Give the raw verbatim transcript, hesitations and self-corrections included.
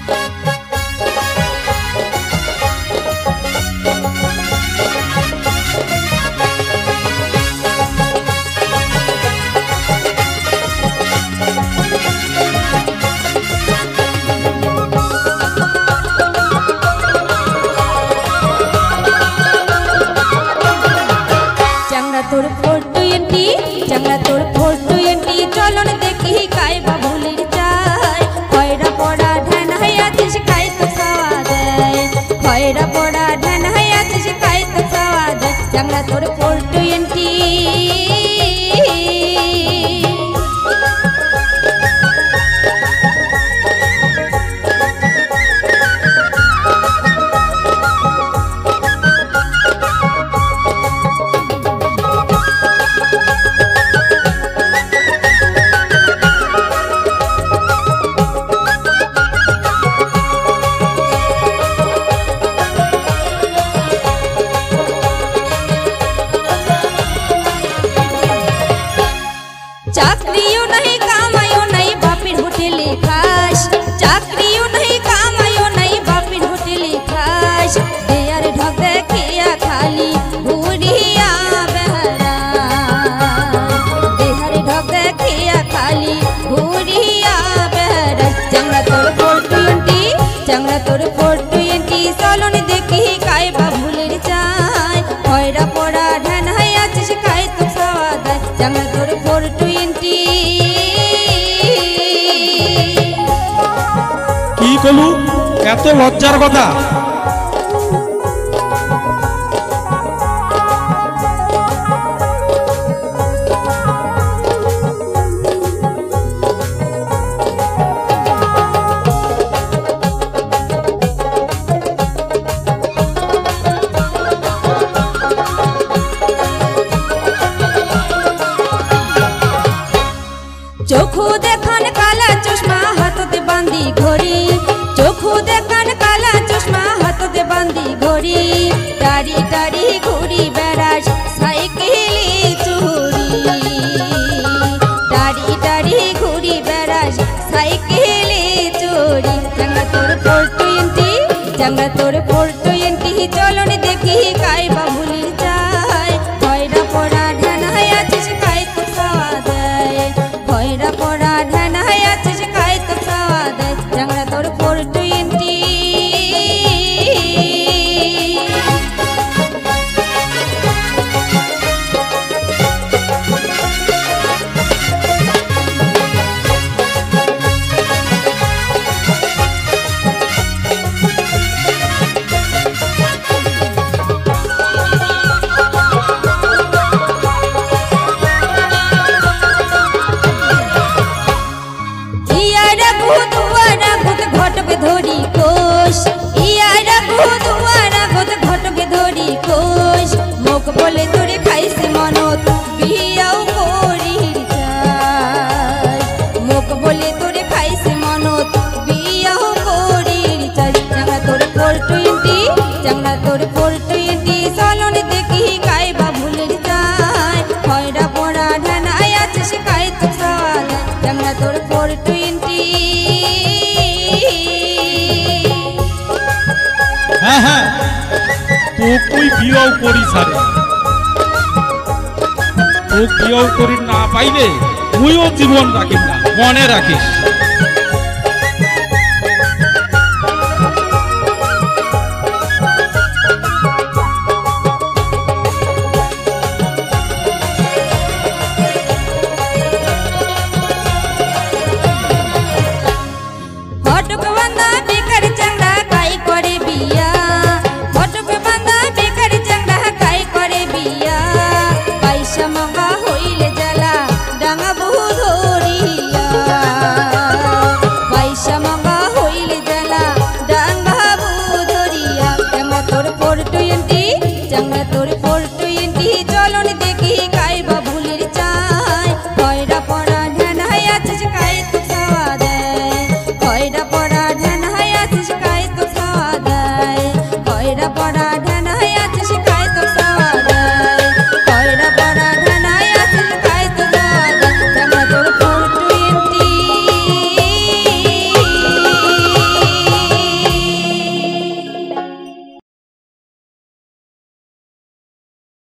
तोर photo anti Chang La तोर photo anti चलो न देखी काय बाबुली चाय खयरा पड़ा ढन है आतिश काय तो स्वाद खयरा पड़ा ढन है आतिश काय तो स्वाद चंगला तोर फोटो एंटी चाकरियों नहीं कामायो नहीं बापिर होटले खास चाकरियों नहीं कामायो नहीं बापिर होटले खास देयर ढक देखिया खाली बुढ़िया बहरा देहर ढक देखिया खाली बुढ़िया बहरा चंगला तोर फोटो एंटी चंगला तोर फोटो एंटी सोलो ने देखी काय बाबुलेर चाय खयरा पड़ा ढन है आछिस काय तो स्वाद चंगला तोर फोटो की कलु एत लज्जार कथा चोखू देखन काला चश्मा हाथ दे बांधी घोड़ी चोखू देखन काला चश्मा हाथ दे बांधी घोड़ी टारी टारी घोड़ी बेराज साइकिली चूड़ी टारी टारी घोड़ी बेराज साइकिली चूड़ी चंगा तोर फोटो एंटी चंगा तोर फोटो एंटी चलो ने देखी काय बाबुली चाय खयरा पड़ा ढन है आछिस काय तो स्वाद खयरा पड़ा ढन है आछिस काय तो स्वाद चंगला तोर फोटो एंटी धोरी कोश इयारा भूत वारा भूत घट के धोरी कोश मोक बोले तोरे खाई से मनोत बियाऊ कोरी चाय मोक बोले तोरे खाई से मनोत बियाऊ कोरी चाय चंगा तोरे फोटो एंटी चंगा तोरे फोटो एंटी सोलो ने देखी काय बाबुलेर चाय खयरा पड़ा ढन आया छिस काय तो स्वाद चंगा तोरे फोटो एंटी हाँ हाँ तो कोई बियाও करी सारे तो बियाও करी ना पाइले तुइও जीवन राखिस ना मने राखिस Sama